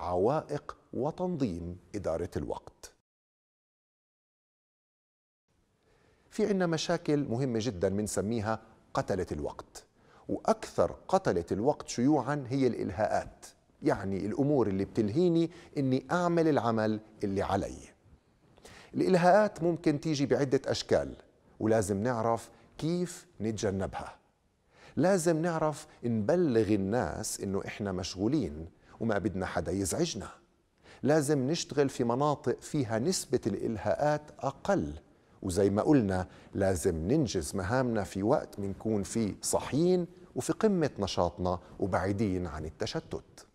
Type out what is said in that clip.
عوائق وتنظيم إدارة الوقت. في عنا مشاكل مهمة جدا بنسميها قتلة الوقت، وأكثر قتلة الوقت شيوعا هي الإلهاءات، يعني الأمور اللي بتلهيني إني أعمل العمل اللي علي. الإلهاءات ممكن تيجي بعدة أشكال، ولازم نعرف كيف نتجنبها. لازم نعرف نبلغ الناس إنه إحنا مشغولين وما بدنا حدا يزعجنا. لازم نشتغل في مناطق فيها نسبة الإلهاءات أقل، وزي ما قلنا لازم ننجز مهامنا في وقت منكون فيه صحيين وفي قمة نشاطنا وبعيدين عن التشتت.